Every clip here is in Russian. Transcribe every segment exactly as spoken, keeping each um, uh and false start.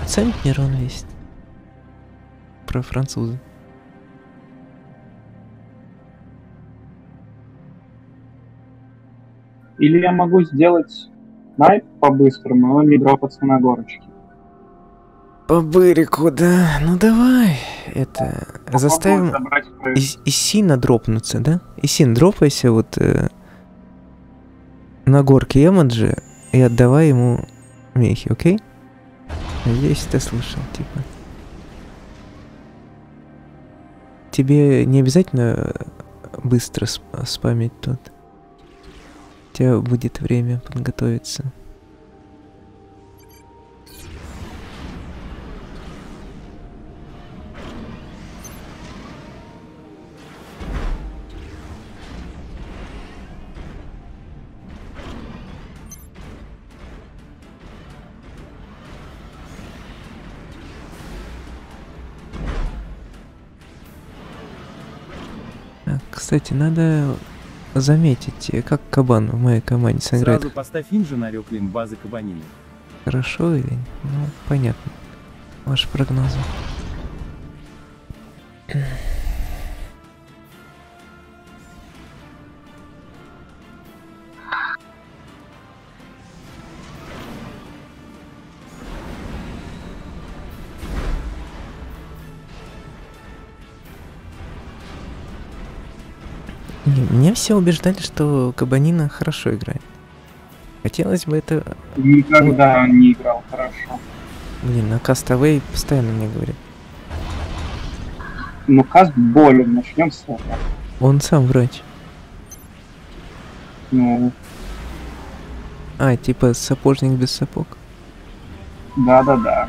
Центнер он весь. Про француза. Или я могу сделать снайп по-быстрому, но не дропаться на горочке. По бырику, да. Ну давай. Это... Попробую заставим забрать крыс. и, и сильно дропнуться, да? И син дропайся вот э, на горке Эмоджи и отдавай ему мехи, окей? Надеюсь, ты слышал, типа. Тебе не обязательно быстро сп спамить тут. У тебя будет время подготовиться. Кстати, надо заметить, как кабан в моей команде сыграет. Сразу поставь инжи на реклин базы кабанины. Хорошо или? Ну, понятно. Ваши прогнозы. Меня все убеждали, что Кабанина хорошо играет. Хотелось бы это... Никогда он не играл хорошо. Блин, на Кастовей постоянно мне говорят. Ну, каст болен, начнем с этого. Он сам врач. Ну, А, типа сапожник без сапог? да-да-да.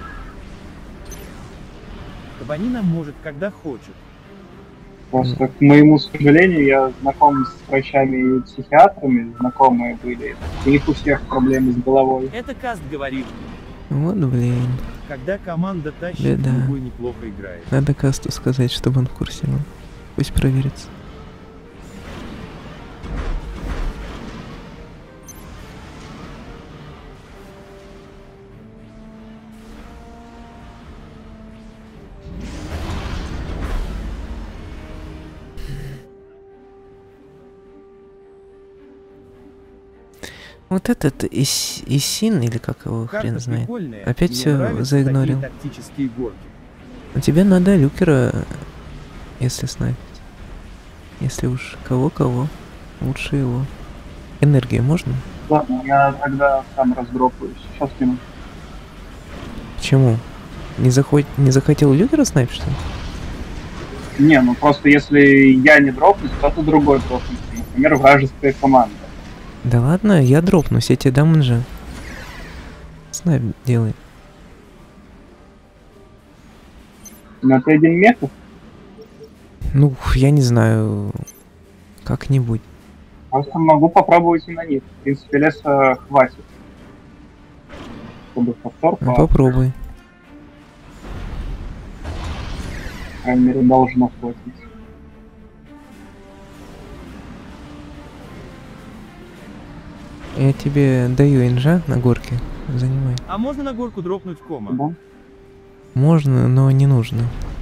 Кабанина может, когда хочет. Просто, к моему сожалению, я знаком с врачами и психиатрами, знакомые были. У них у всех проблемы с головой. Это каст говорит. Вот, блин. Когда команда тащит, Беда. другой неплохо играет. Надо Касту сказать, чтобы он в курсе был. Пусть проверится. Вот этот Ис Исин, или как его Карта хрен знает, прикольная, опять мне все нравятся заигнорил. такие тактические горки. У тебя надо люкера, если снайпить. Если уж кого-кого, лучше его. Энергию можно? Ладно, я тогда сам раздропаюсь. Сейчас кину. Почему? Не, захот... не захотел люкера снайпить, что ли? Не, ну просто если я не дропнусь, кто-то другой дропнется. Например, вражеская команда. Да ладно, я дропнусь, я тебе дам инжа. Снайп делай. На Т один мехов? Ну, я не знаю. Как-нибудь. Просто могу попробовать и на них. В принципе, леса хватит. Чтобы повтор Ну, по попробуй. по крайней мере, должно хватить. Я тебе даю инжа на горке. Занимай. А можно на горку дропнуть кома? Да? Можно, но не нужно.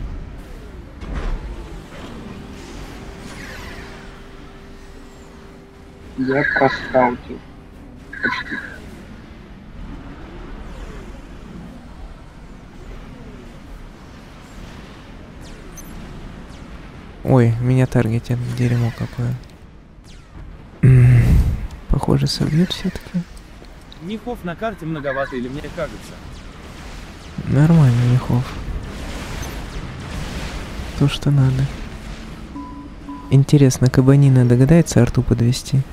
Я проскаутил. Почти. Ой, меня таргетит, дерьмо какое. Похоже, собьют все-таки. Мехов на карте многовато, или мне кажется? Нормально, Михов. То, что надо. Интересно, Кабанина догадается арту подвести?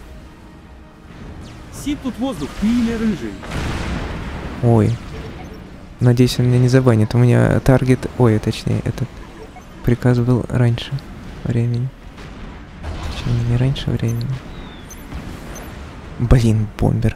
Сид тут воздух, ты или рыжий? Ой. Надеюсь, он меня не забанит. У меня таргет... Ой, точнее, этот приказ был раньше времени. Точнее, не раньше времени. Блин, бомбер.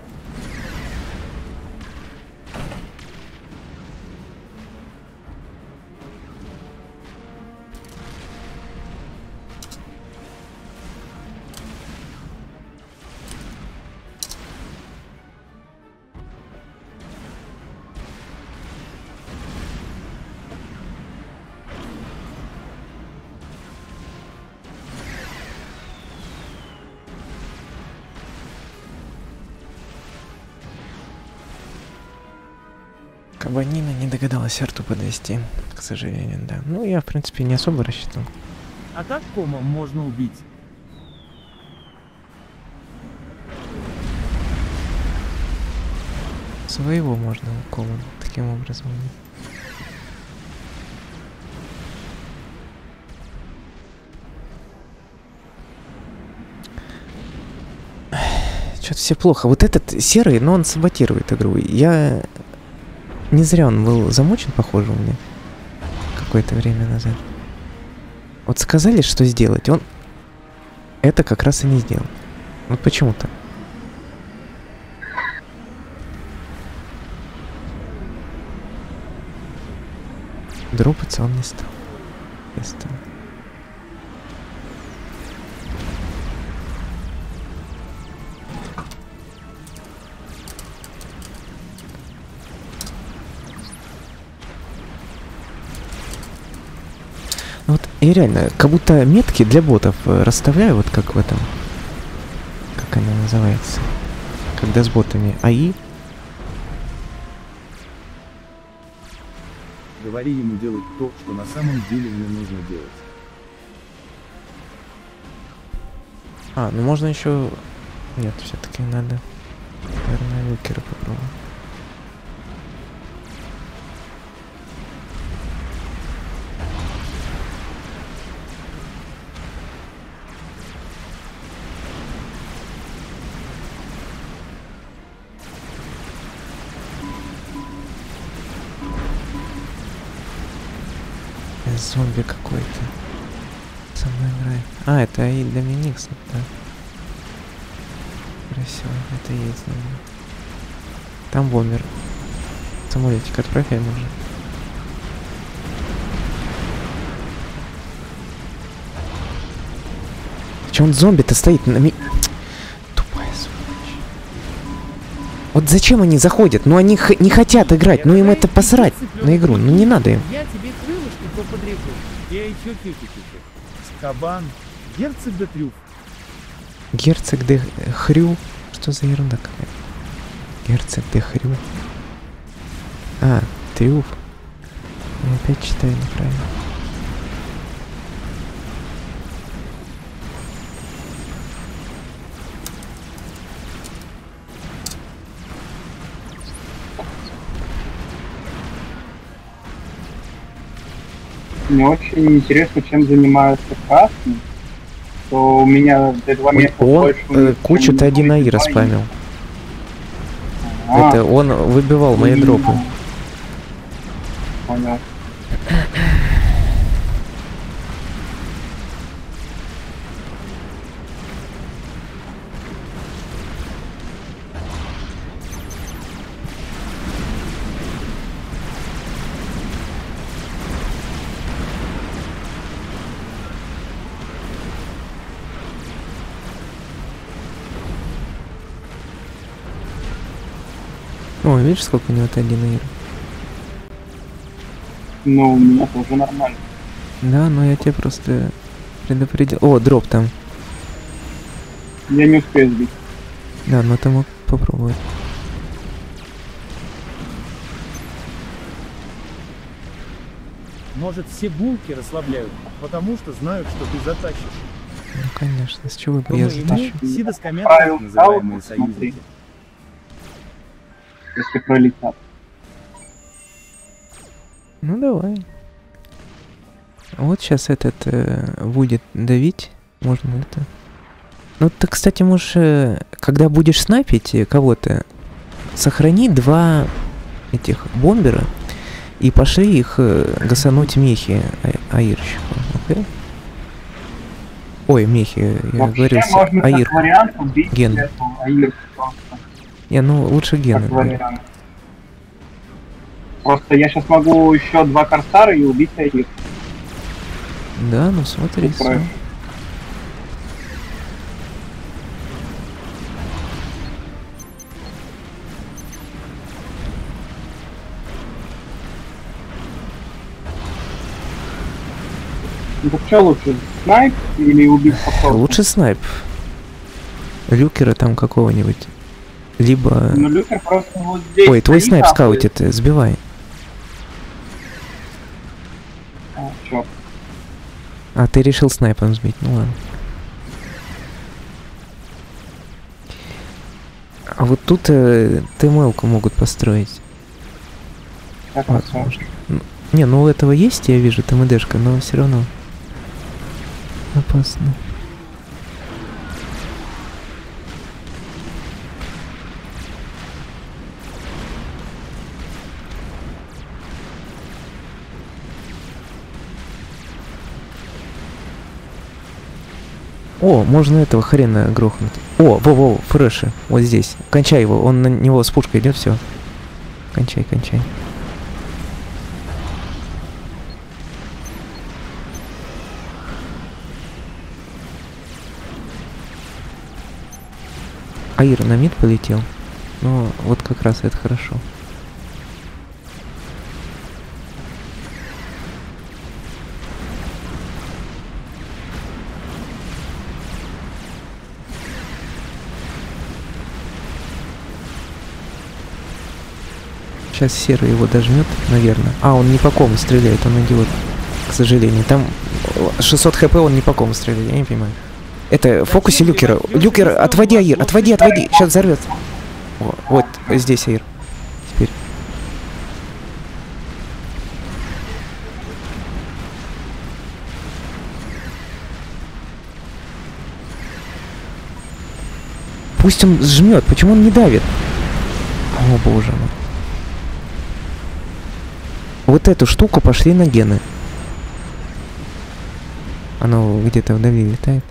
Кабанина не догадалась арту подвести, к сожалению, да. Ну, я, в принципе, не особо рассчитывал. А как кома можно убить? Своего можно уколом таким образом. Что-то все плохо. Вот этот серый, но он саботирует игру. Я... Не зря он был замучен, похоже, у меня. Какое-то время назад. Вот сказали, что сделать, он... Это как раз и не сделал. Вот почему-то. Дропаться он не стал. Не стал. Вот я реально, как будто метки для ботов расставляю, вот как в этом. Как она называется? Когда с ботами АИ. Говори ему делать то, что на самом деле не нужно делать. А, ну можно еще... Нет, все-таки надо, наверное, люкера попробовать. Зомби какой-то со мной играет. А, это и Доминикс, да. Красиво, это и есть зомби. Там бомбер. Самолетик отправь ему уже. Че он зомби-то стоит на ми... Тупая сволочь. Вот зачем они заходят? Ну они х не хотят играть, ну им это посрать на игру, ну не надо им. Я тебе крылышки поподрежу. Я еще хихихихи. Кабан. Герцог де Трюф. Герцог де Хрю? Что за ерунда какая? Герцог де Хрю. А, Трюф. Я опять читаю неправильно. Мне очень интересно, чем занимаются красные. То у меня до этого места Он больше... э, кучу-то один АИ распамил. А, Это он выбивал мои дропы. Понял. О, видишь, сколько у него один АИ? Ну, у меня тоже нормально. Да, но я тебе просто предупредил. О, дроп там. Я не успею сбить. Да, но ты мог попробовать. Может, все булки расслабляют, потому что знают, что ты затащишь. Ну, конечно, с чего бы Но я ему затащу? Сида с Правил, Комятом, называемые правил, смотри. союзники. Если пролетят. Ну, давай. Вот сейчас этот э, будет давить. Можно это... Ну, ты, кстати, можешь, э, когда будешь снайпить э, кого-то, сохрани два этих бомбера и пошли их э, гасануть мехи а аирщику, окей? Ой, мехи, я Вообще говорил, можно аир. как вариант убить Ген. эту аир просто. Не, ну лучше гены. Как вариант. Просто я сейчас могу еще два корсара и убить аир. Да, ну смотри, Тут всё. проще. Ну так что лучше, снайп или убить попробовать? Лучше снайп. Люкера там какого-нибудь. Либо... Ну Люкер просто вот здесь Ой, твой стоит, снайп а скаутит, сбивай. А, ты решил снайпом сбить, ну ладно. А вот тут э, ТМЛ-ку могут построить. Как Возможно. Ну, не, ну у этого есть, я вижу, ТМДшка, но все равно опасно. О, можно этого хрена грохнуть. О, во-во, фреши. Вот здесь. Кончай его. Он на него с пушкой идет, все. Кончай, кончай. Аир на мид полетел. Ну, вот как раз это хорошо. Сейчас серый его дожмет, наверное. А, он не по кому стреляет, он идиот. К сожалению. Там шестьсот хп, он не по кому стреляет, я не понимаю. Это в фокусе Люкера. Люкер, отводи, Аир, отводи, отводи. Сейчас взорвет. О, вот здесь Аир. Теперь. Пусть он сжмет, почему он не давит? О, боже мой. Вот эту штуку пошли на гены. Оно где-то вдали летает.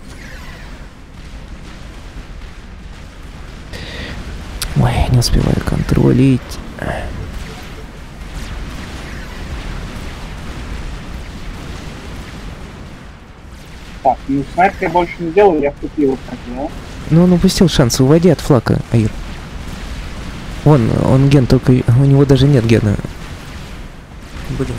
Ой, не успеваю контролить. Так, ну снайпер я больше не делаю, я купил, кстати, да? Ну, он упустил шанс. Уводи от флака, Аир. Вон, он ген, только у него даже нет гена. Блин.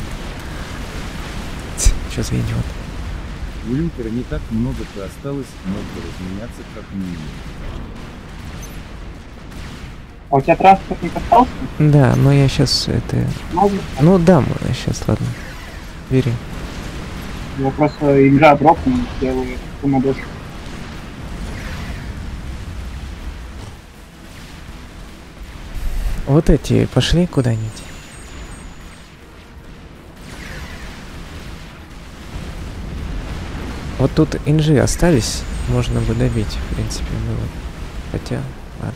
Что за идиот? У Люкера не так много-то осталось, мог бы разменяться как минимум. А у тебя транспортник остался? Да, но я сейчас это... Можно? Ну, дам сейчас, ладно. Бери. Я просто игра дропнула, делаю самодошку. Вот эти пошли куда-нибудь. Вот тут инжи остались, можно бы добить, в принципе, ну вот. Хотя, ладно.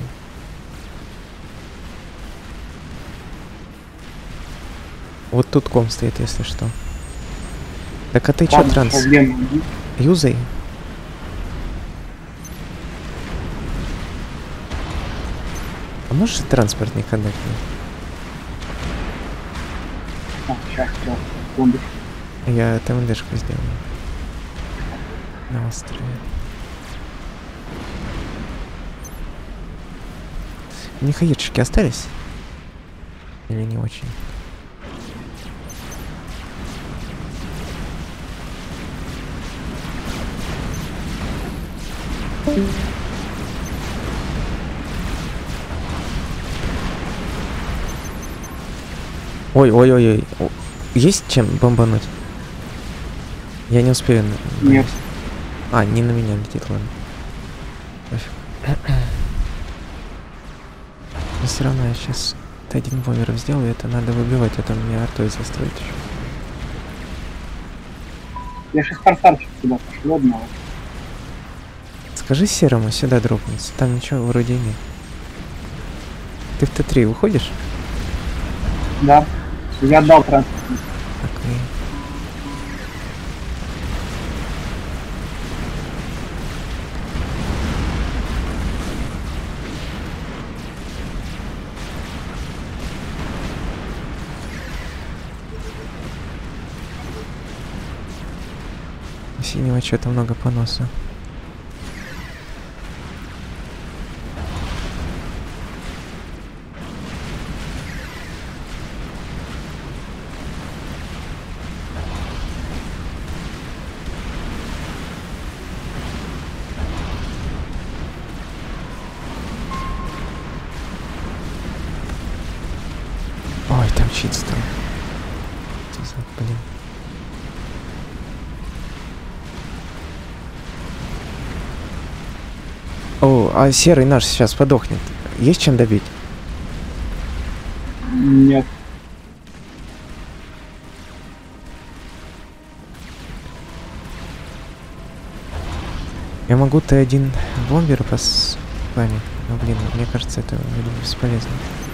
Вот тут ком стоит, если что. Так, а ты чё, транс? Юзай? А можешь транспортник отдать мне? А, сейчас, да, секунду. Я ТМДшку сделаю. На острове. У них аирчики остались? Или не очень? Ой-ой-ой-ой. Есть чем бомбануть? Я не успею. Нет. А, не на меня летит, ладно. Но все равно я сейчас один бомберов сделаю, это надо выбивать, а то мне артой застроить еще. Я сейчас форсарчик сюда пошлю одного. Скажи серому сюда дропнуться, там ничего вроде нет. Ты в Т три уходишь? Да. Я отдал транспортник. Окей. Синего что-то много поноса. Ой, там чит стал. Блин. А серый наш сейчас подохнет. Есть чем добить? Нет. Я могу Т один бомбера пос... память. Но, блин, мне кажется, это бесполезно.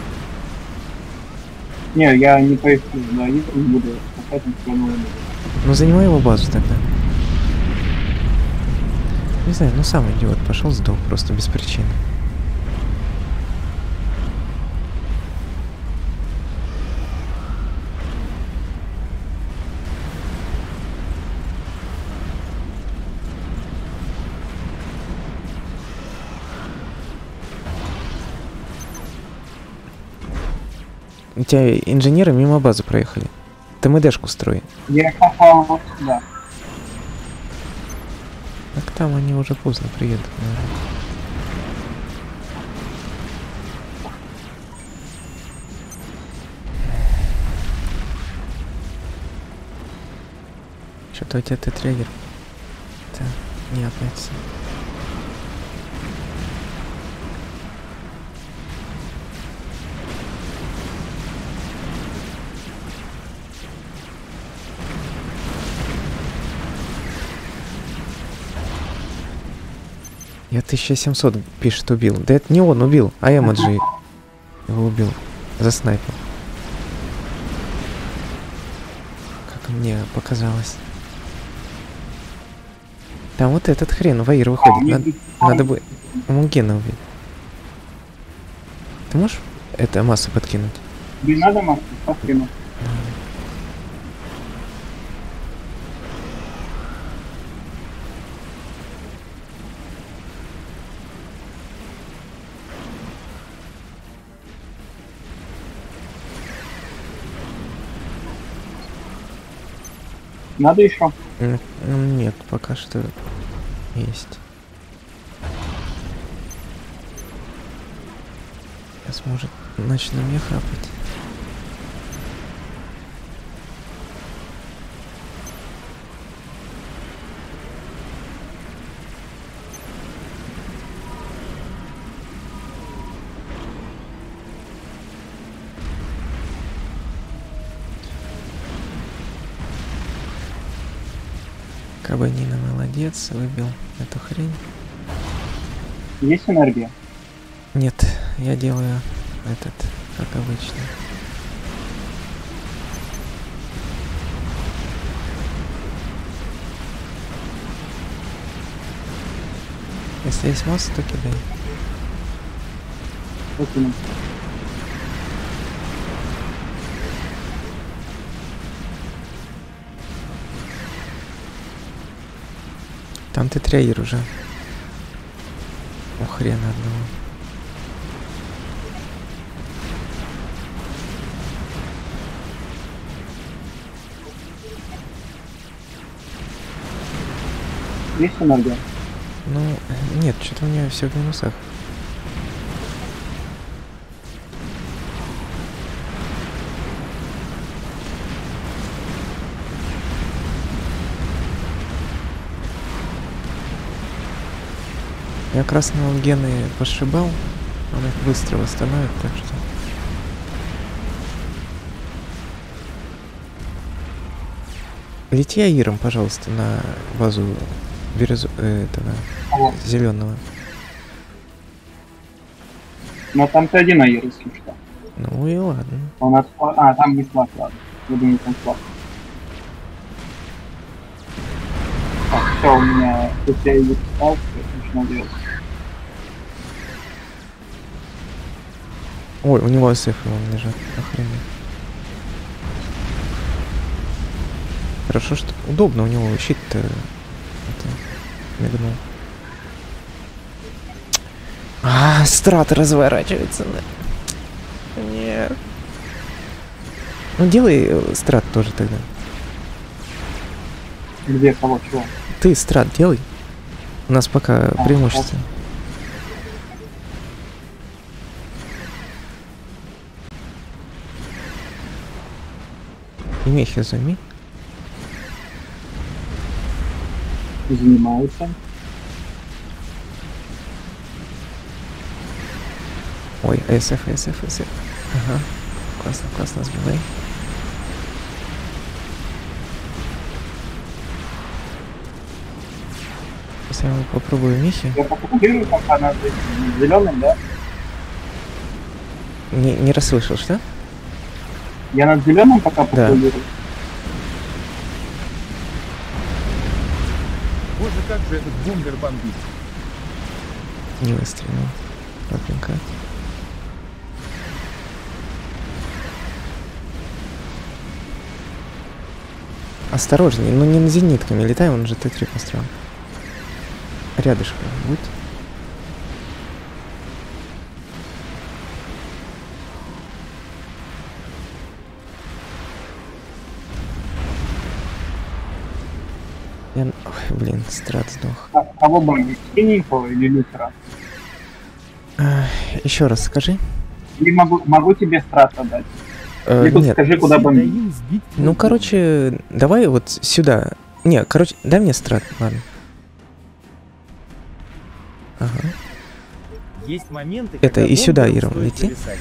Не, я не поехал, да, не буду спасать никого. Ну, занимай его базу тогда. Не знаю, ну сам идиот пошел сдох просто без причины. У тебя инженеры мимо базы проехали. ТМДшку строй. Я попал вот сюда. Так там они уже поздно приедут, наверное. Что-то у тебя Т-трейдер. Это не относится. Я тысяча семьсот пишет убил. Да это не он убил, а Эмоджи его убил. За снайпер. Как мне показалось. Там вот этот хрен, Ваир выходит. Надо, надо бы Мунгена убить. Ты можешь это массу подкинуть? Не надо массу, подкину. Надо еще? Нет, пока что есть. Сейчас может начну мне хапать. Кабанина молодец, выбил эту хрень. Есть энергия? Нет, я делаю этот, как обычно. Если есть мост, то кидай. Окей. Там ты трейдер уже. О, хрена одного. Есть энергия? Ну, нет, что-то у меня все в минусах. Я красного гены пошибал, он их быстро восстановит, так что... Лети Аиром, пожалуйста, на базу бирюзу... э, этого зеленого. Но там Т один Аир, если что. Ну и ладно. У нас... А, там не флаг, ладно. Я думаю, там флаг. Так, все, у меня тут я и встал, начну делать. Ой, у него эс эф вон лежат, охренеть. Хорошо, что удобно, у него щит-то это, мигнул. А, страт разворачивается. Нет. Ну делай страт тоже тогда. Где, кого, чего? Ты страт делай. У нас пока а, преимущество. И мехи займи. Занимаются. Ой, СФ, СФ, СФ. Ага. Классно, классно, сбивай. Сейчас я попробую мехи. Я попробую, пока над зеленым, да? Не, не расслышал, что? Я над зеленым пока Да. попробую. Боже, как же этот бомбер бомбит. Не выстрелил. Ладненько. Осторожней, ну не на зенитками летаем, он же Т три построил. Рядышком будь. Я... Ой, блин, страт сдох. А, кого бомбить? Синенького или люкера? А, еще раз скажи. Или могу, могу тебе страт отдать? Э, Или тут нет, скажи, куда бомбить. Даим сбить ну воздух. короче, давай вот сюда. Не, короче, дай мне страт, ладно. Ага. Есть моменты, Это когда и сюда, бомберу Ирам, стоит лети. зависать.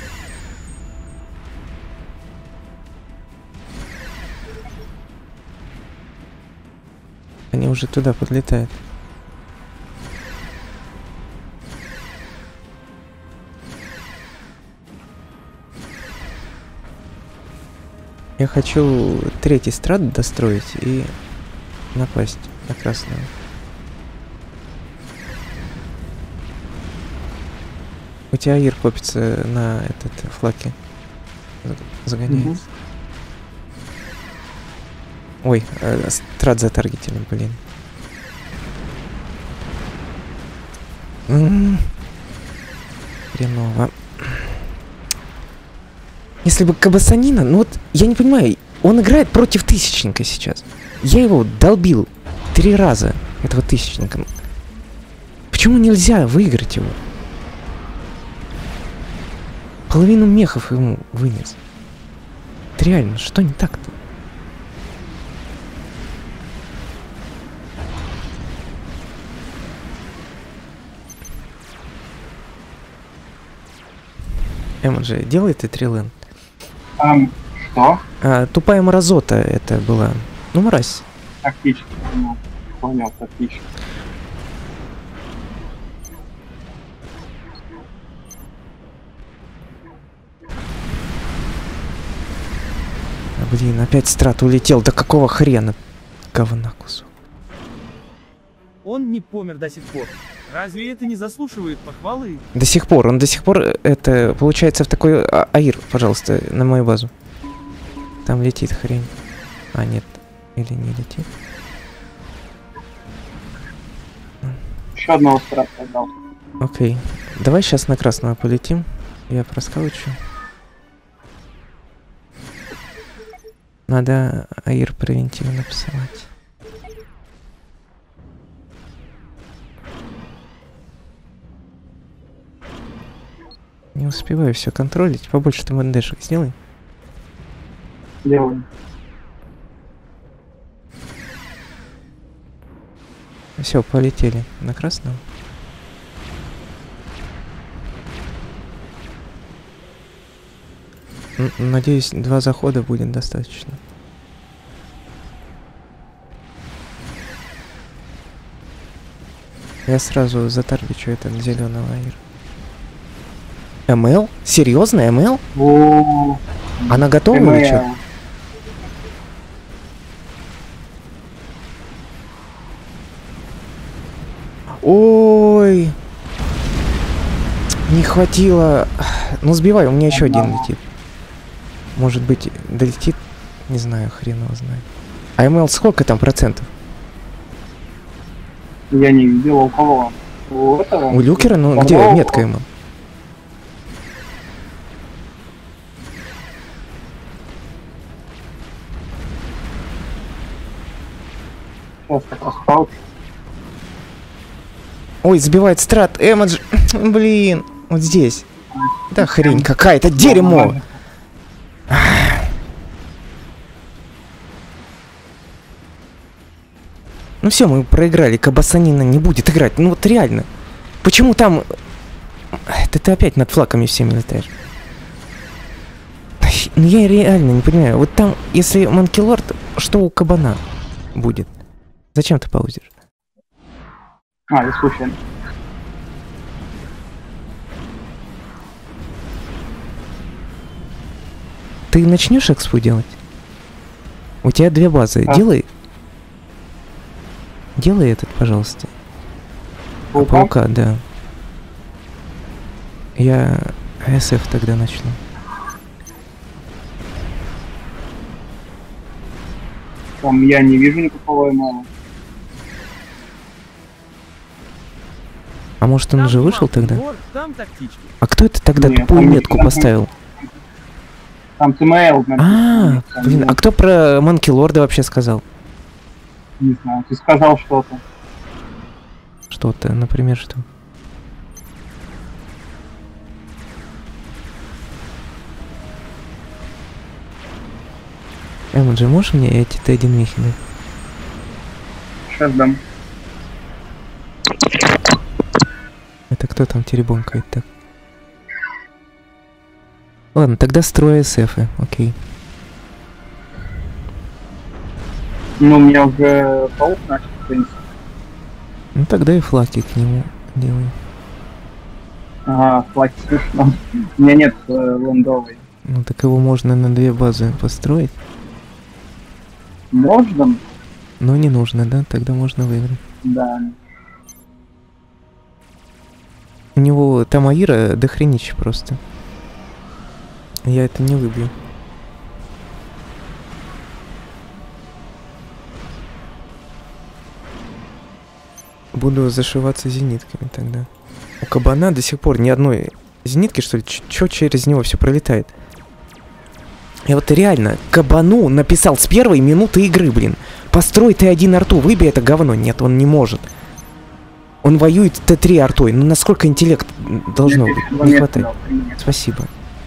Они уже туда подлетают. Я хочу третий страт достроить и напасть на красную. У тебя Ир копится на этот флаке. Загоняется. Ой, э, страт затаргетили, блин. М-м-м. Хреново. Если бы Кабасанина, ну вот, я не понимаю, он играет против Тысячника сейчас. Я его долбил три раза, этого Тысячника. Почему нельзя выиграть его? Половину мехов ему вынес. Это реально, что не так-то? Эмоджи, делай ты трилен. Ам, что? А, тупая мразота это была. Ну, мразь. Тактически, понял. Понял, тактически. А, блин, опять страт улетел. Да какого хрена? Говна кусок. Он не помер до сих пор. Разве это не заслуживает похвалы? До сих пор, он до сих пор, э, это, получается, в такой... А, Аир, пожалуйста, на мою базу. Там летит хрень. А, нет. Или не летит. Еще одного страта отдал. Окей. Давай сейчас на красного полетим. Я проскаучу. Надо Аир превентивно посылать. Не успеваю все контролить. Побольше ты мандешек сделай. Делаем. Все, полетели на красного. Н- Надеюсь, два захода будет достаточно. Я сразу затаргечу этот зеленого Аир. МЛ? Серьезно, МЛ? О, Она готова или что? МЛ. Ой, не хватило. Ну сбивай, у меня еще один летит. Может быть, долетит? Не знаю, хрен его знает. А МЛ сколько там процентов? Я не видел, у кого? У этого? У Люкера? Ну По где новому? метка МЛ? Сейчас как раз пауч. Ой, сбивает страт, Эмодж. Блин, вот здесь. Да хрень какая-то, дерьмо. Ну все, мы проиграли, Кабасанина не будет играть. Ну вот реально. Почему там Это ты опять над флаками всеми летаешь. Ну я реально не понимаю. Вот там, если Манкилорд, что у кабана будет? Зачем ты паузишь? А, я случайно. Ты начнешь экспу делать? У тебя две базы. А? Делай. Делай этот, пожалуйста. Паука? Паука, да. Я эс эф тогда начну. Там я не вижу никакого эмэла. А может он Там уже вышел Манкилорд, тогда? Там тактички. А кто это тогда Нет, тупую там метку ничего. поставил? Там ТМЛ. А, блин, а кто про Манкилорда вообще сказал? Не знаю, ты сказал что-то. Что-то, например, что? Эмоджи, можешь мне эти Т один мехи дать? Сейчас дам. Это кто там теребонкает так? Ладно, тогда строй эс эф, окей. Ну, у меня уже паук начал, в принципе. Ну тогда и флаки к нему делай. Ага, флаки смешно. У меня нет э, лендовой. Ну так его можно на две базы построить. Можно? Но не нужно, да? Тогда можно выиграть. Да. У него там Аира дохренища просто. Я это не выбью. Буду зашиваться зенитками тогда. У кабана до сих пор ни одной зенитки, что ли, чё через него все пролетает. Я вот реально кабану написал с первой минуты игры, блин. Построй Т один арту, выбей это говно. Нет, он не может. Он воюет Т три артой. Ну насколько интеллект должно быть? Не хватает. Спасибо.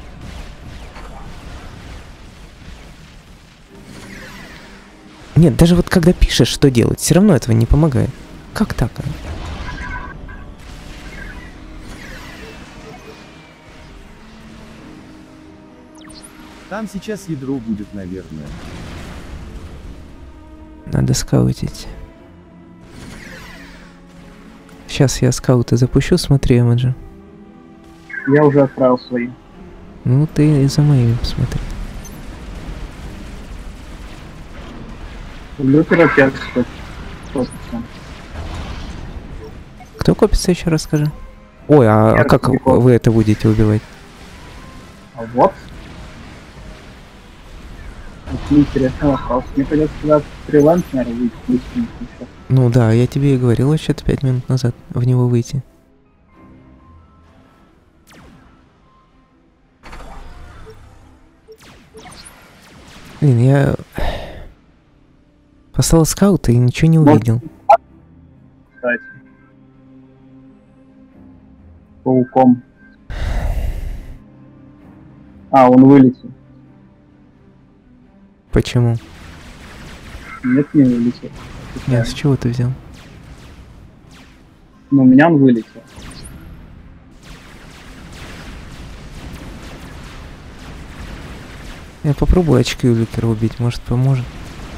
Нет, даже вот когда пишешь, что делать, все равно этого не помогает. Как так? А? Там сейчас ядро будет, наверное. Надо скаутить. Сейчас я скаута запущу, смотри, Эмоджи. Я уже отправил свои. Ну ты и за моими посмотри. Лютера пять сто. Кто копится, еще раз скажи? Ой, а, а как вы это будете убивать? А вот. Это интересный вопрос. Мне придется туда фриланс, наверное, выйти. Ну да, я тебе и говорил вообще-то пять минут назад в него выйти. Блин, я послал скаута и ничего не увидел. Кстати. Пауком. А, он вылетел. Почему? Нет, не вылетел. Нет, с чего ты взял? Но у меня он вылетел. Я попробую очки у Люкера убить, может поможет.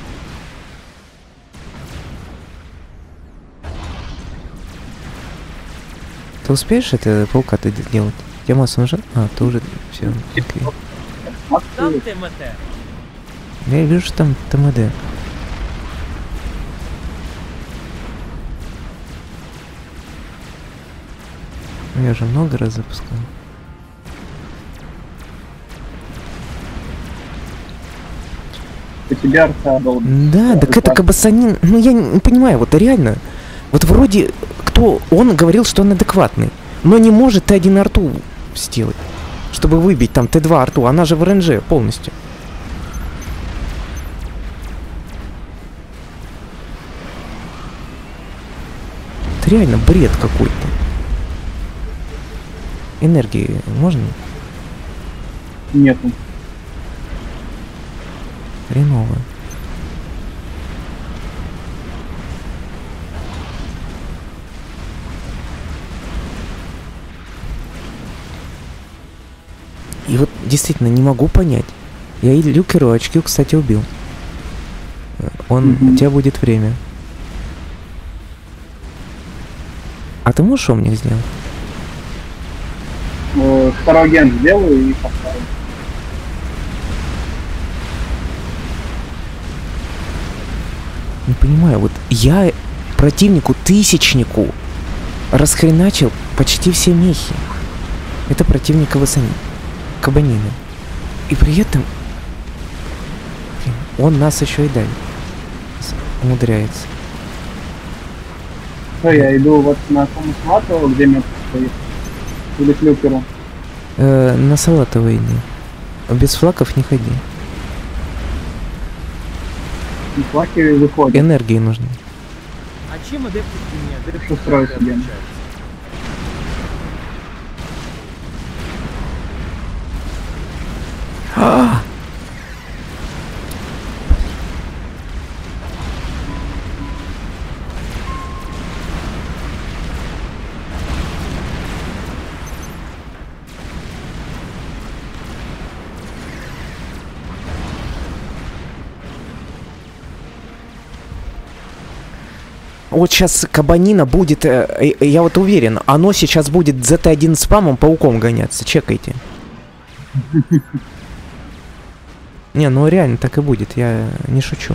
Ты успеешь это паука-то делать? Тебе масса нужна? А, ты уже... Все, окей. Там ТМТ. Я вижу, что там ТМД. Я же много раз запускал. У тебя арта долбит. Да, так это Кабасанин... Ну я не понимаю, вот реально. Вот вроде кто... Он говорил, что он адекватный. Но не может Т один арту сделать. Чтобы выбить там Т два арту. Она же в РНЖ полностью. Это реально бред какой-то. Энергии можно? Нету. Хреново. действительно не могу понять. Я и Люкеру очки, кстати, убил. Он... Мгм. У тебя будет время. А ты можешь омник сделать? Э, Второй ген сделаю и поставлю. Не понимаю, вот я противнику, тысячнику, расхреначил почти все мехи. Это противник Кавасани. Кабанина. И при этом... блин, он нас еще и давит. С- Умудряется. Что, я иду вот на Коммусматова, где метод стоит? Или к Люкеру? Э, на салатовой иди. Без флаков не ходи. И флаки выходят. Энергии нужны. А чем адепты не адепты Что строить себе? отличаются? А! Вот сейчас Кабанина будет, э, э, я вот уверен, оно сейчас будет зет один спамом пауком гоняться, чекайте. Не, ну реально так и будет, я не шучу.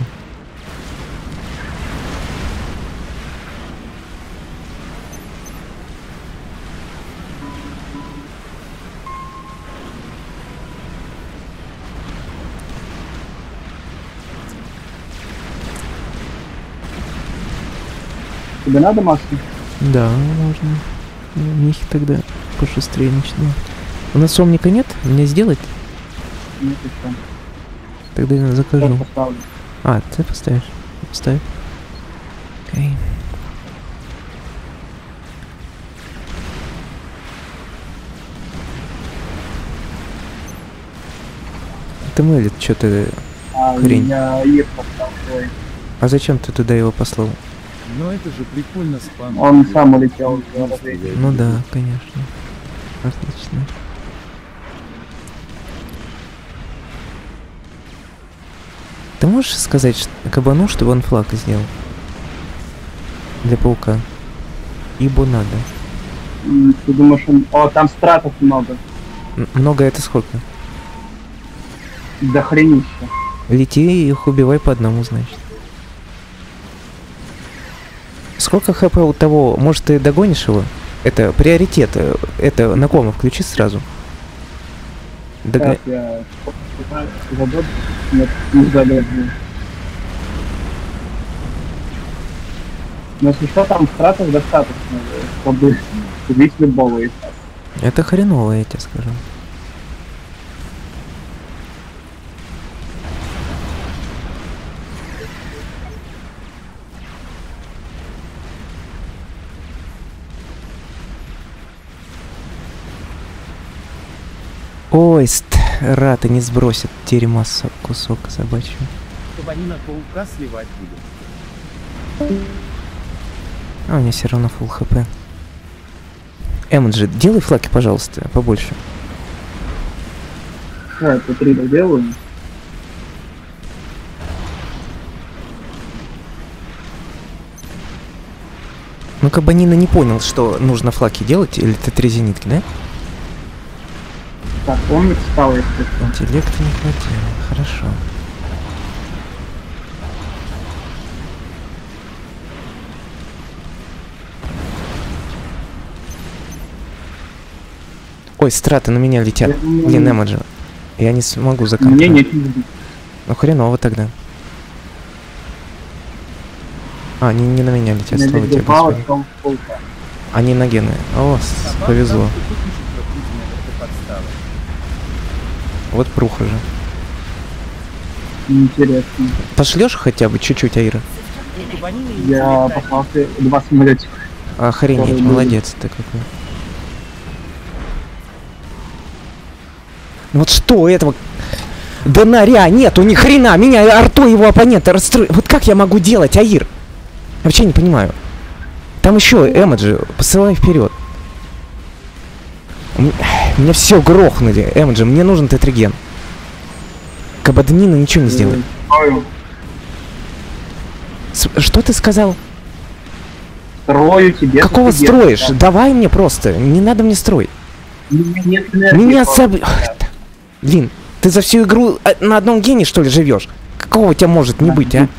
Тебе надо маску? Да, можно. Михи тогда пошустрее начну. У нас омника нет? Мне сделать? Нет, еще. Тогда я Сейчас закажу. поставлю. А, ты поставишь? Поставь. Окей. Это Мэлит, что ты... А, Хрень. я Ир поставил свой. А зачем ты туда его послал? Но это же прикольно спам. Он сам улетел в разведение. Ну да, конечно. Отлично. Ты можешь сказать ш- кабану, чтобы он флаг сделал? Для паука. Ибо надо. М, Ты думаешь, он... О, там стратов много. М- много это сколько? До хренища. Лети и их убивай по одному, значит. Сколько хп у того? Может, ты догонишь его? Это приоритет. э, Это на кома включи сразу. Дога- Сейчас я... Задот? Нет, не задот. Но если что, там стратов достаточно, чтобы убить любого из нас. Это хреново, я тебе скажу. Ой, раты не сбросит терема со- кусок собачий. Кабанина паука сливать будет. А у меня все равно фулл хп. Эмоджи, делай флаки, пожалуйста, побольше. Что, я тут три доделаю? Ну, Кабанина не понял, что нужно флаки делать, или ты три зенитки, да? Так, он встал, если что. Интеллекта не хватило, хорошо. Ой, страты на меня летят. Я думаю, Блин, Эмоджи. Я не смогу заканчивать. Мне нечем сбить. Ну хреново тогда. А, они не на меня летят, Мне слава тебе, без баллов, Господи. там полка. Они на Гены. О, с- Собак повезло. там тут пишут про Путина, это подстава. Вот пруха же. Интересно. Пошлешь хотя бы чуть-чуть, Аира? У Кабанины есть Я летать. послал себе два самолетика. Охренеть, Который молодец ты какой. Вот что этого? Донаря нету ни хрена, меня арту его оппонента расстроит. Вот как я могу делать, Аир? Вообще не понимаю. Там еще эмоджи, посылай вперед. Меня все грохнули. Эмджи, мне нужен тетриген. Кабаданина ничего не сделает. С что ты сказал? Строю тебе. Какого строишь? Да. Давай мне просто. Не надо мне строить. Нет, Меня соб... Лин, ты за всю игру на одном гене, что ли, живешь? Какого у тебя может не быть, а?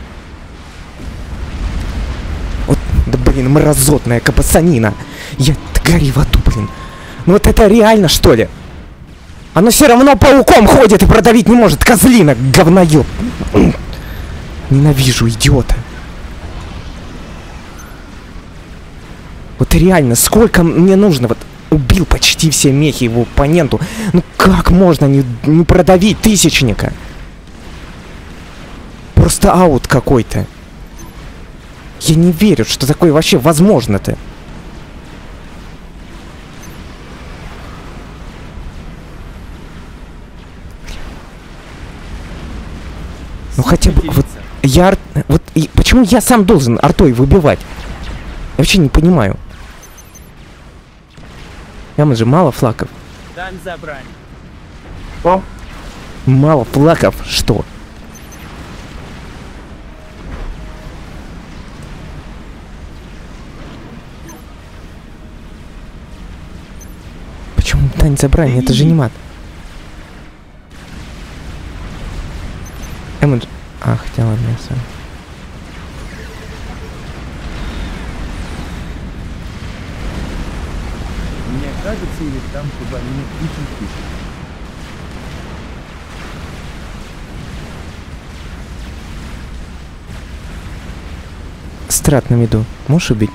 Вот, да блин, мразотная кабасанина. Я... Ты гори в аду, блин. Ну вот это реально, что ли? Оно все равно пауком ходит и продавить не может. Козлина, говноёб. Ненавижу, идиота. Вот реально, сколько мне нужно? Вот убил почти все мехи его оппоненту. Ну как можно не, не продавить тысячника? Просто аут какой-то. Я не верю, что такое вообще возможно-то. Ну хотя бы вот я ар... вот и почему я сам должен артой выбивать? Я вообще не понимаю. Яма же мало флаков. Что? Мало флаков, что? Почему дань забрания? Это же не мат. Эмоджи. А, хотя ладно, я сам. Мне кажется, или там Кабанина кричит пишет. Страт на миду. Можешь убить?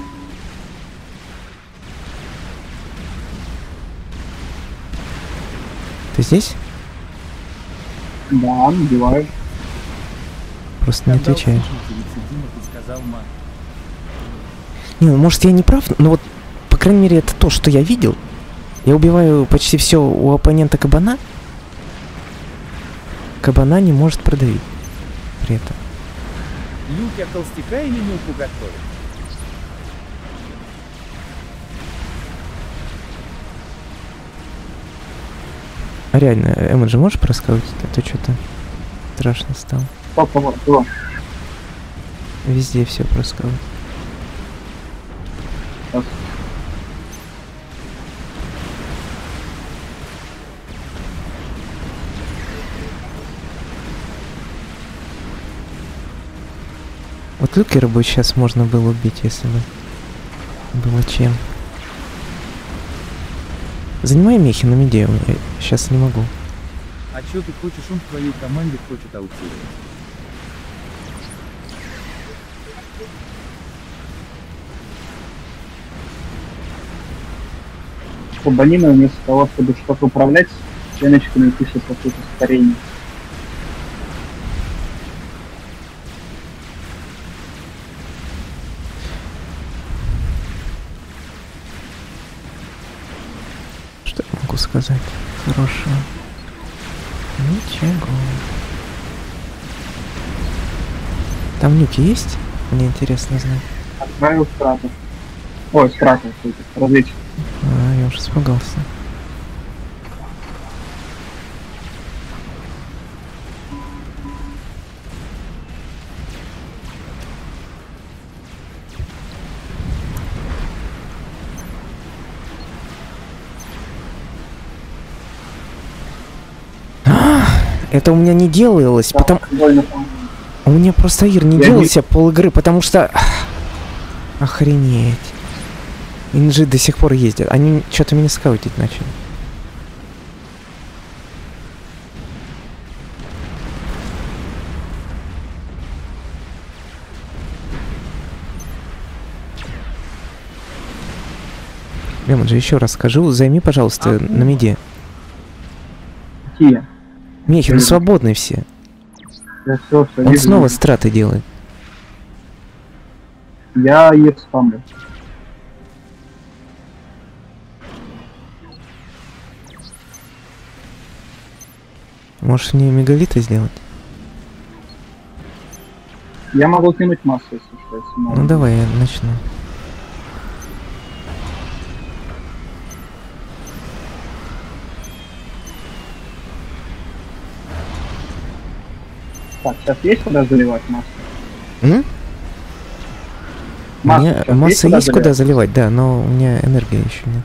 Ты здесь? Да, набиваю. Просто не отвечаешь. Не, ну может я не прав, но вот, по крайней мере, это то, что я видел. Я убиваю почти все у оппонента кабана. Кабана не может продавить при этом. Люки от толстяка или муку готовят? А реально, Эмоджи, можешь проскаутить? А то что-то страшно стало. Папа, кто? Везде все проскаут. Сейчас. Вот Люкера бы сейчас можно было убить, если бы было чем. Занимай мехи на миде, я сейчас не могу. А чё ты хочешь, он в твоей команде хочет аутировать? Кабанина вместо того, чтобы что-то управлять, стеночками пишет какое-то старение. Что я могу сказать хорошего? Ничего. Там нюки есть? Мне интересно знать. Отправил страту. Ой, страту какой-то, разведчик. А, я уже испугался. А, это у меня не делалось, Да, потому... больно, там. У меня просто Ир не Я делался пол игры, потому что... Охренеть. Инжи до сих пор ездят. Они что-то меня скаутить начали. Лемонджи, еще раз скажу, займи, пожалуйста, А, на миде. Какие? Мехи, ну свободные все. Я все, все Он вижу. снова страты делает. Я их спамлю. Можешь мне мегалита сделать? Я могу кинуть массу, если что, если надо. Ну давай, я начну. Так, сейчас есть куда заливать массу? М? У Массу меня сейчас масса куда есть куда заливать? заливать, да, но у меня энергии еще нет.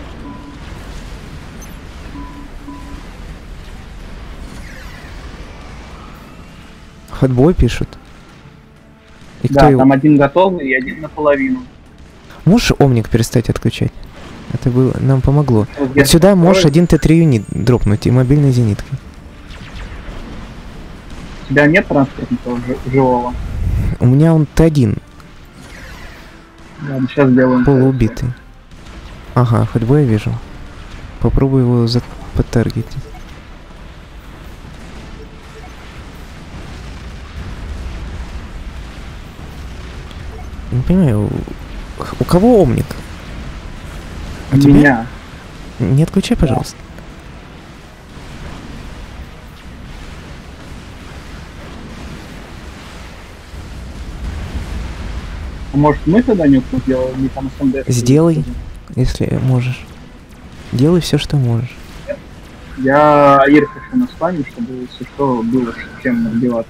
Ходбой пишут. И кто Да, его... там один готовый и один наполовину. Можешь омник перестать отключать? Это было, нам помогло. Вот Вот я сюда можешь построю. один Т три юнит дропнуть и мобильной зениткой. У тебя нет транспортника жи- живого? У меня он Т один, Ладно, сейчас сделаем. полуубитый. Ага, ходьбой я вижу. Попробую его за... потаргетить. Не понимаю, у, у кого омник? У У тебя? меня. Не отключай, пожалуйста. А может мы тогда не сделаем, не там СМД? Сделай. Если можешь. Делай все, что можешь. Я Аир хочу на спаме, чтобы, если что, было с чем отбиваться.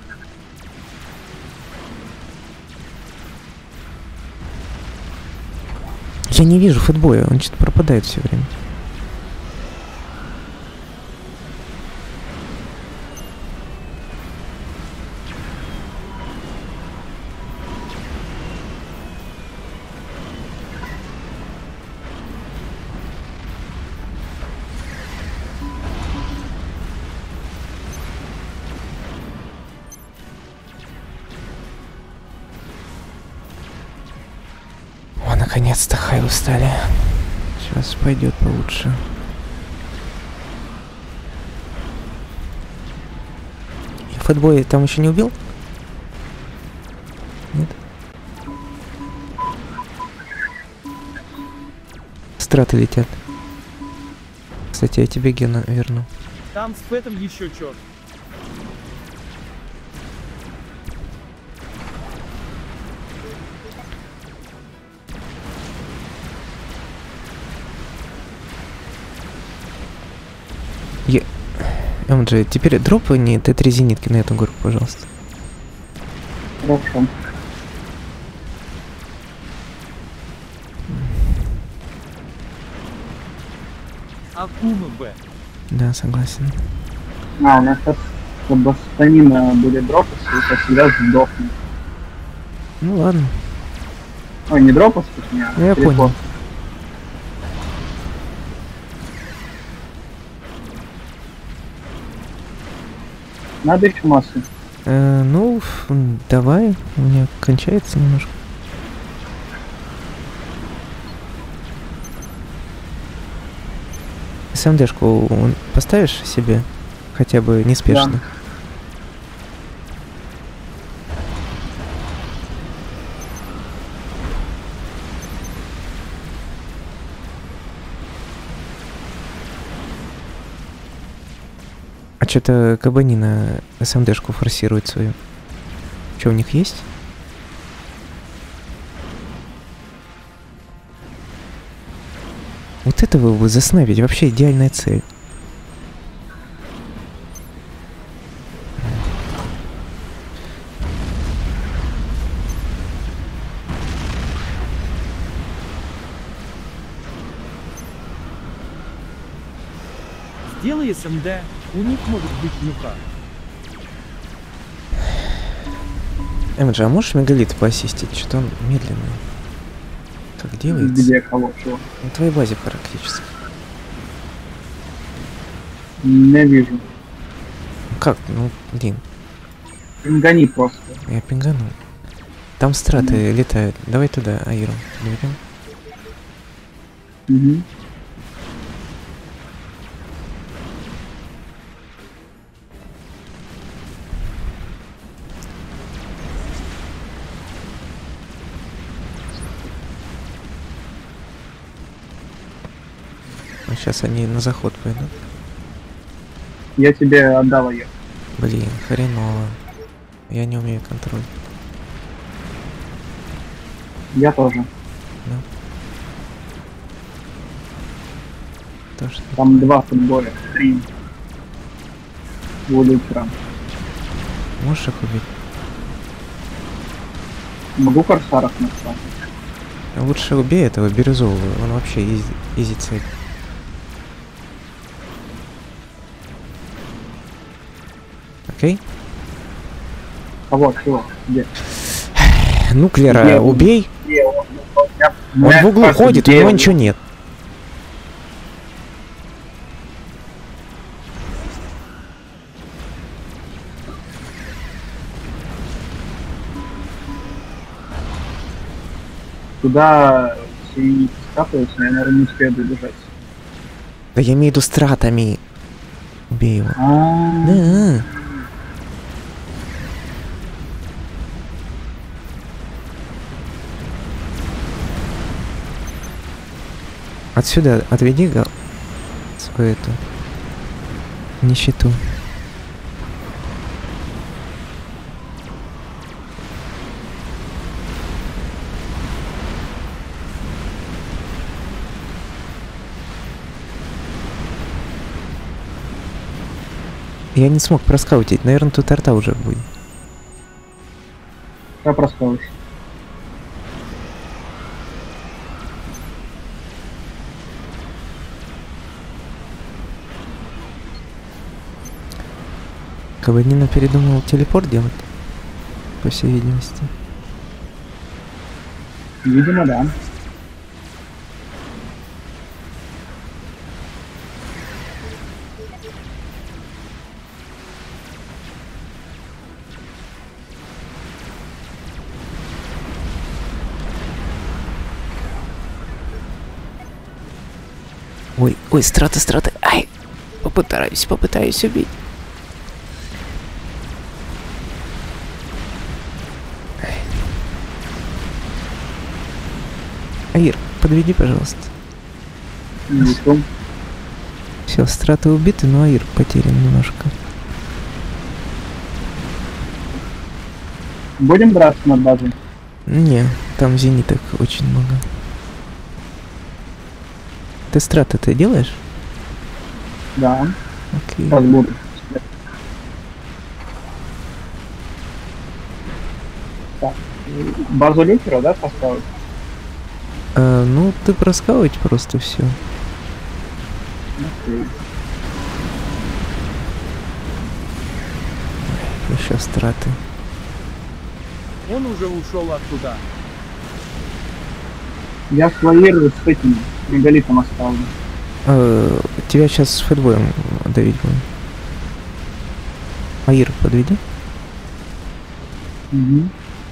Я не вижу футбоя, он что-то пропадает все время. О, наконец-то хай устали. Сейчас пойдет получше. Фэтбой там еще не убил? Нет? Страты летят. Кстати, я тебе гена верну. Там с Пэтом еще черт. Е... МД, теперь дропни Т три зенитки на эту горку, пожалуйста. Хорошо. Акума Б. Да, согласен. А, у нас сейчас, чтобы станина были дропаться, и сейчас всегда сдохнет. Ну ладно. Ой, не дропаться, точнее, а Ну, я переход. понял. Надо еще массу. Э, ну, ф- м, давай. У меня кончается немножко. СМДшку м, поставишь себе? Хотя бы неспешно. А что-то Кабанина СМДшку форсирует свою. Что у них есть? Вот этого бы заснавить, вообще идеальная цель. Сделай СМД, у них может быть нюха. Эмджи, а можешь мегалит поассистить? Что-то он медленный. Как делается? Где кого чего. На твоей базе практически. Не вижу. Как? Ну, блин, Гони просто. я пинганул. Там страты летают. Давай туда, Аиром. Доберем. Угу. А сейчас они на заход пойдут. Я тебе отдал ее. Блин, хреново. Я не умею контроль. Я тоже. То, что... Там два футболя. Три. Буду утром. Можешь их убить? Могу корсаров написать. Лучше убей этого бирюзового, он вообще изи, изи цель. Окей? Кого? Чего? Где? Нуклера Где он? убей. Где он? Я- Он я в углу спрашиваю, ходит, у где него он? ничего нет. Туда все не скапываются, я, наверное, не успею добежать. Да я имею в виду стратами. Убей его. А, Да. Отсюда отведи гал... свою эту нищету. Я не смог проскаутить, наверное, тут арта уже будет. я проскалываюсь. Кабанина передумал телепорт делать, по всей видимости. Видимо, да. Ой, ой, страты, страты. Ай! Попытаюсь, попытаюсь убить. Ай. Аир, подведи, пожалуйста. Ничего. Все, страты убиты, но Аир потерян немножко. Будем драться над базой? Не, там зениток очень много. Ты страты ты делаешь? Да. Окей. Сейчас буду. Так. Базу лютера, да, поставить? А, ну, ты проскауть просто все. Окей. Еще страты. Он уже ушел оттуда. Я флоир с этим мегалитом оставлю. А, тебя сейчас с фэтбоем давить будем. Аир, подведи. Угу.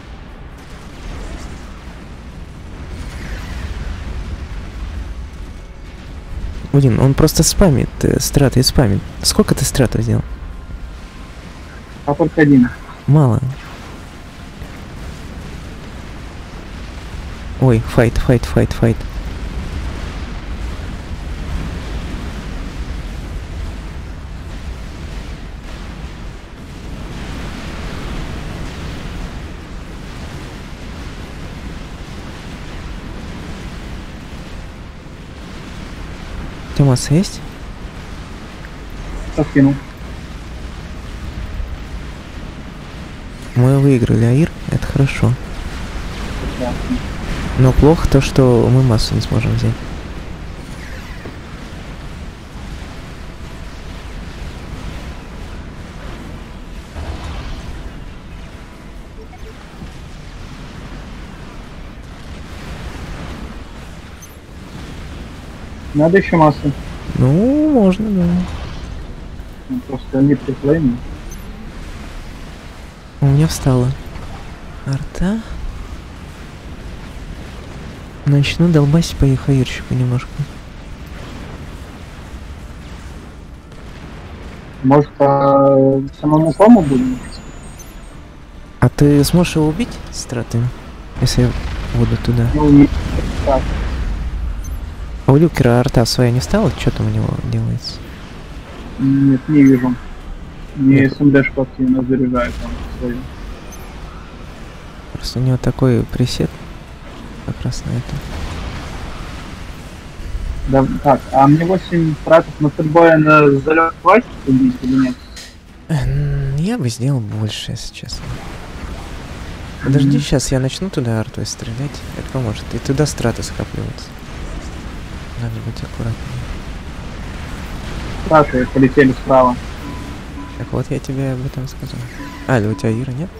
Блин, он просто спамит, э, страты и спамит. Сколько ты стратов сделал? А только один. Мало. Ой, файт, файт, файт, файт. Тимас есть? Подкинул. Мы выиграли Аир, это хорошо. Прекрасно. Но плохо то, что мы массу не сможем взять. Надо еще массу. Ну, можно, да. Ну, просто они приплейны. У меня встала арта. Начну долбасить по их аирщику немножко. Может, по самому кому будем? А ты сможешь его убить стратами? Если я буду туда. Ну, не так. А у Люкера арта своя не встала? Что там у него делается? Нет, не вижу. Не Нет. СМДшку активно заряжает он свою. Просто у него такой пресет. Как раз на это. Да, так, а мне восемь тратов на футболе на залет хватит убить или нет? М, Я бы сделал больше, если честно. Подожди, сейчас я начну туда артой стрелять. Это поможет. И туда страты скапливаются. Надо быть аккуратнее. Страты полетели справа. Так вот я тебе об этом сказал. А, или у тебя Ира нет?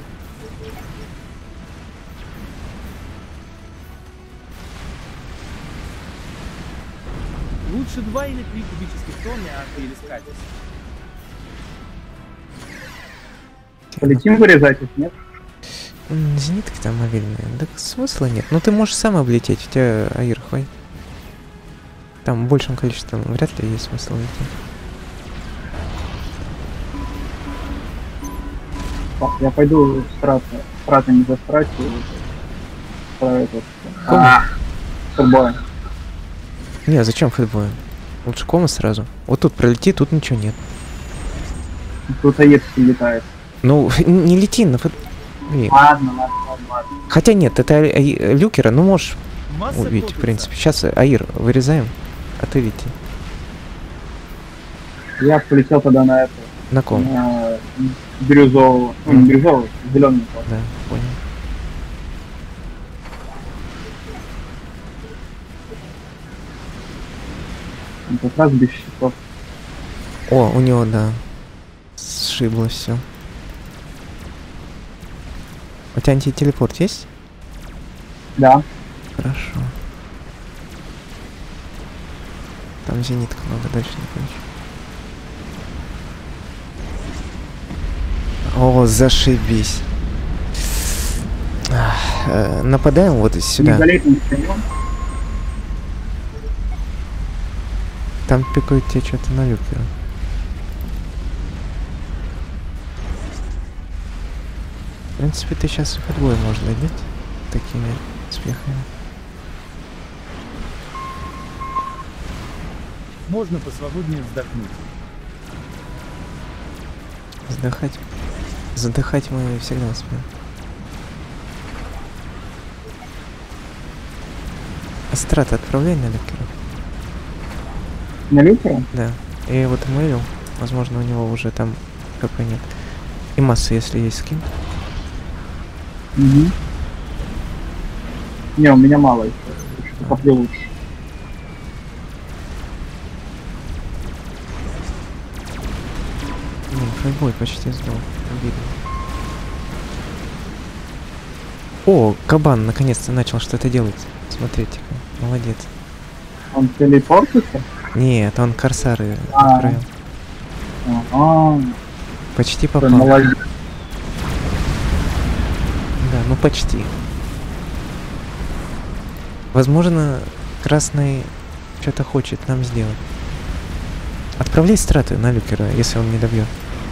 Лучше два или три кубических тонны арты или скатерть. Полетим вырезать их, нет? М, Зенитки там мобильные. Да смысла нет. Ну ты можешь сам облететь, у тебя Аир хватит. Там большим количеством вряд ли есть смысл лететь. Так, я пойду в страты. Стратами за страти. Про этот. Кому? А, турбоем. Не, а зачем футбол? Лучше кома сразу. Вот тут пролети, тут ничего нет. Тут аец летает. Ну, не лети на фут... Блин. Ладно, ладно, ладно, ладно. Хотя нет, это а- а- люкера, ну можешь Масса увидеть, в копится. принципе. Сейчас Аир вырезаем, а ты лети. Я полетел тогда на это. На ком? На бирюзового. Ну, не Мгм. бирюзового, зеленый. Да, понял. Как раз без щитов. О, у него, да. Сшибло все. У тебя антителепорт есть? Да. Хорошо. Там зенитка надо дальше не кончить. О, зашибись. Ах, э, нападаем вот сюда. Мегалитный стадион. Там пикают тебе что-то на люкера. В принципе, ты сейчас ходьбой можно идти такими успехами. Можно посвободнее вздохнуть. Вздыхать. Задыхать мы всегда успеем. Астрат отправляй на люкера. На люкера? Да. Я его там мэрил. Возможно, у него уже там КП нет. И масса, если есть скин. Угу. Не, у меня мало еще. Что поплю лучше. Блин, фрейбой почти сдал. Обидно. О, кабан наконец-то начал что-то делать. Смотрите-ка. Молодец. Он телепортится? Нет, он корсары А. отправил. Ага. Почти Какой попал. молодец. Да, ну почти. Возможно, красный что-то хочет нам сделать. Отправляй страты на люкера, если он не добьет.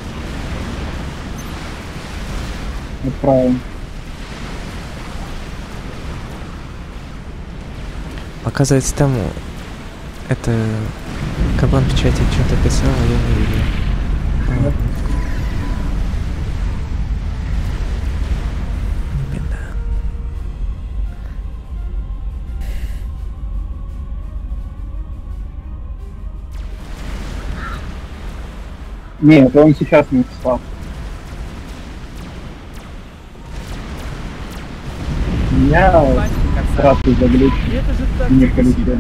Отправим. Оказывается, там это кабан в чате что-то писал, а я не видел. Ладно. Беда. Нет, он сейчас не встал. Меня Хватит, как страты заглючили. Это же так Не красиво. полетели.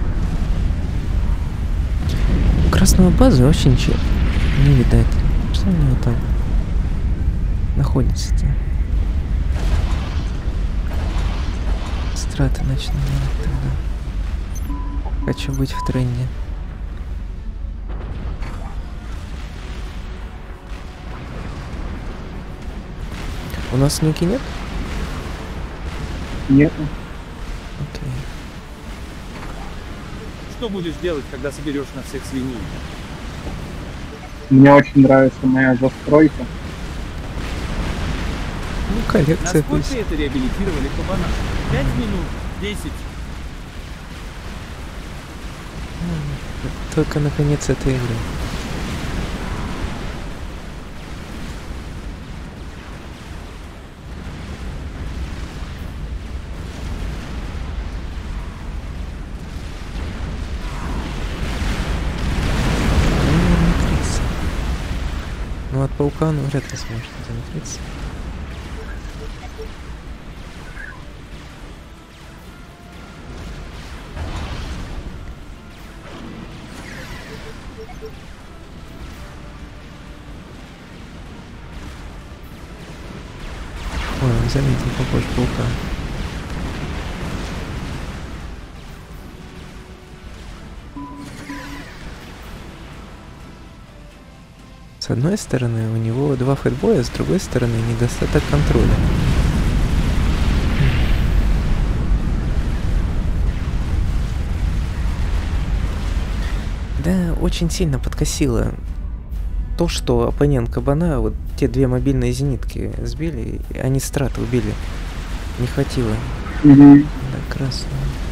У красного базы очень ничего не видать. Что у него там находится-то? Страты начну делать тогда. Хочу быть в тренде. У нас нюки нет? Нет. Окей. Что будешь делать, когда соберешь на всех свиней? Мне очень нравится моя застройка. Ну, коллекция Насколько пусть. это реабилитировали кабана? Пять минут? Десять? Только наконец этой игры. Ну, вот паука, но вряд ли сможет замедлиться. Ой, он заметил, похож, паука. С одной стороны, у него два фэтбоя, с другой стороны, недостаток контроля. Да, очень сильно подкосило то, что оппонент кабана, вот те две мобильные зенитки сбили, и они страты убили. Не хватило. Угу. Да, красно.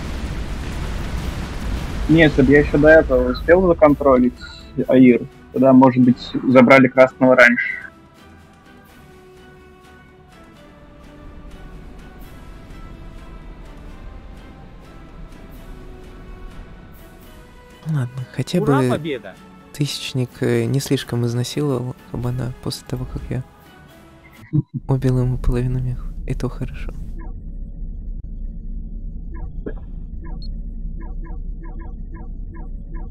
Нет, если бы я еще до этого успел законтролить Аир, тогда, может быть, забрали красного раньше. Ладно, хотя Ура, бы победа! тысячник э, не слишком изнасиловал кабана после того, как я убил ему половину меха. И то хорошо.